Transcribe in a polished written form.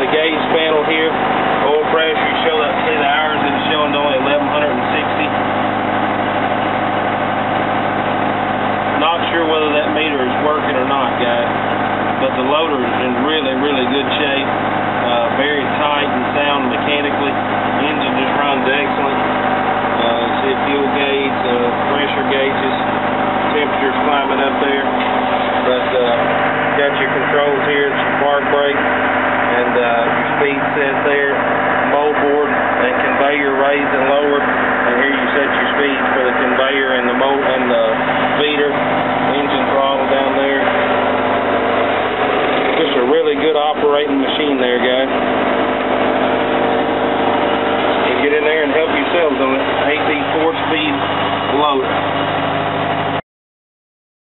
the gauge panel here. Oil pressure, you show that, see the hours it's showing only 1160. Not sure whether that meter is working or not, guys, but the loader is in really, really good shape. Very tight and sound mechanically. Engine just runs excellent. See a fuel gauge, pressure gauges, temperature's climbing up there. But got your controls here, it's your park brake, and your speed set there, moldboard and conveyor raised and lowered. And here you set your speeds for the conveyor and the feeder, engine throttle down there. Just a really good operating machine there, guys.